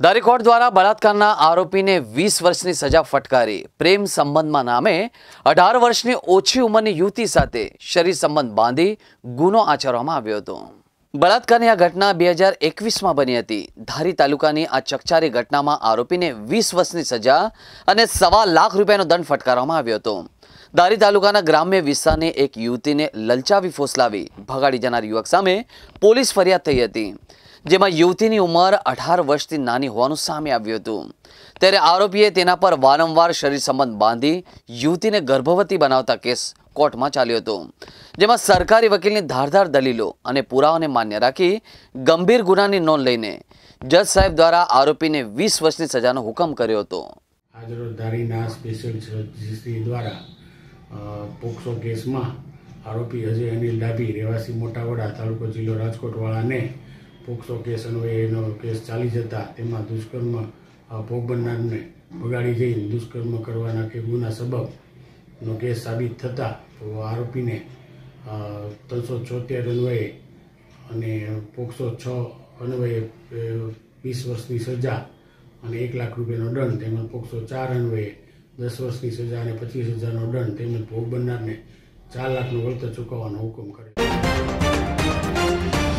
દારી court દ્વારા બળાત્કારના આરોપીને 20 વર્ષની સજા ફટકારી પ્રેમ સંબંધમાં નામે 18 વર્ષની ઓછી ઉંમરની યુવતી સાથે શરીર સંબંધ બાંધી ગુનો આચરવામાં આવ્યો હતો। બળાત્કારની આ ઘટના 2021માં બની હતી। ધારી તાલુકાની આ ચકચારી ઘટનામાં આરોપીને 20 વર્ષની સજા અને ₹1.25 લાખ રૂપિયાનો દંડ ફટકારવામાં આવ્યો હતો। ધારી તાલુકાના ગ્રામ્ય વિસ્તારની એક યુવતીને લલચાવી ફોસલાવી ભગાડી જનાર યુવક સામે પોલીસ ફરિયાદ થઈ હતી, જેમાં યુવતીની ઉંમર 18 વર્ષથી નાની હોવાનું સામે આવ્યું હતું। ત્યારે આરોપીએ તેના પર વારંવાર શરીર સંબંધ બાંધી યુવતીને ગર્ભવતી બનાવતા કેસ કોર્ટમાં ચાલ્યો હતો, જેમાં સરકારી વકીલની ધારદાર દલીલો અને પુરાવાને માન્ય રાખી ગંભીર ગુનાની નોંધ લઈને જજ સાહેબ દ્વારા આરોપીને 20 વર્ષની સજાનો હુકમ કર્યો હતો। આજરોજ ધારીના સ્પેશિયલ જસ્ટિસ દ્વારા પોક્સો કેસમાં આરોપી અજય અનિલ ડાભી રહેવાસી મોટાવડા તાલુકો જિલ્લો રાજકોટવાળાને પોક્સો કેસ અન્વયે એનો કેસ ચાલી જતા તેમાં દુષ્કર્મ ભોગ બનનારને ભગાડી જઈ દુષ્કર્મ કરવાના કે ગુના સબબનો કેસ સાબિત થતા આરોપીને 376 અન્વયે અને પોક્સો 6 અન્વયે 20 વર્ષની સજા અને ₹1 લાખ રૂપિયાનો દંડ તેમજ પોક્સો 4 અન્વયે 10 વર્ષની સજા અને 25,000નો દંડ તેમજ ભોગ બનનારને ₹4 લાખનું વળતર ચૂકવવાનો હુકમ કર્યો।